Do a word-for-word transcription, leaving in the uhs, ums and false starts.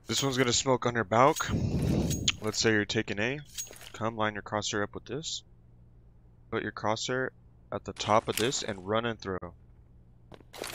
This one's gonna smoke on your back. Let's say you're taking A. Come line your crosshair up with this. Put your crosshair at the top of this and run and throw.